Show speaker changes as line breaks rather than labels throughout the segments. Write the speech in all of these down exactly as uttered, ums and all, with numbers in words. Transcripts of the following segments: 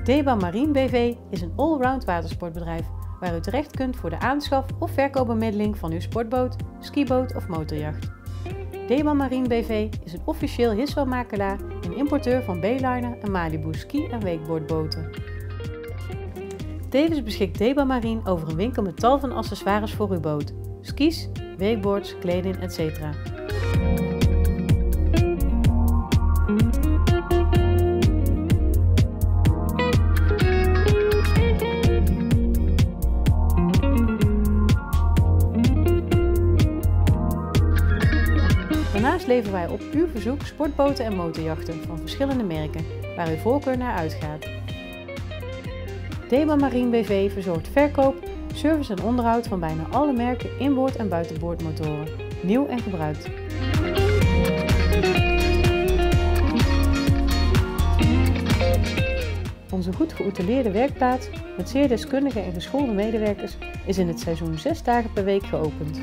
Deba Marine B V is een allround watersportbedrijf waar u terecht kunt voor de aanschaf of verkoopbemiddeling van uw sportboot, skiboot of motorjacht. Deba Marine B V is een officieel Hiswa-makelaar en importeur van B-Liner en Malibu ski- en wakeboardboten. Tevens beschikt Deba Marine over een winkel met tal van accessoires voor uw boot, skis, wakeboards, kleding, et cetera. Daarnaast leveren wij op uw verzoek sportboten en motorjachten van verschillende merken, waar uw voorkeur naar uitgaat. Deba Marine B V verzorgt verkoop, service en onderhoud van bijna alle merken inboord- en buitenboordmotoren, nieuw en gebruikt. Onze goed geoutilleerde werkplaats met zeer deskundige en geschoolde medewerkers is in het seizoen zes dagen per week geopend.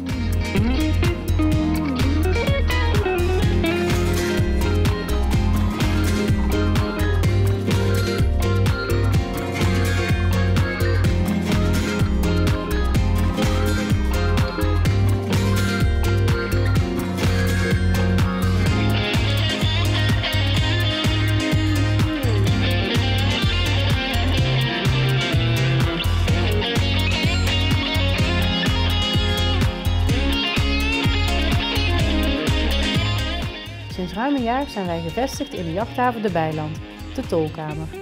Sinds ruim een jaar zijn wij gevestigd in de jachthaven de Bijland, de Tolkamer.